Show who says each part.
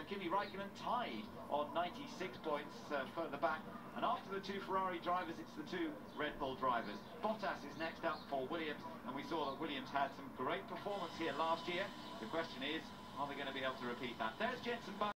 Speaker 1: Kimi Raikkonen tied on 96 points further back. And after the two Ferrari drivers, it's the two Red Bull drivers. Bottas is next up for Williams, and we saw that Williams had some great performance here last year. The question is, are they going to be able to repeat that? There's Jenson.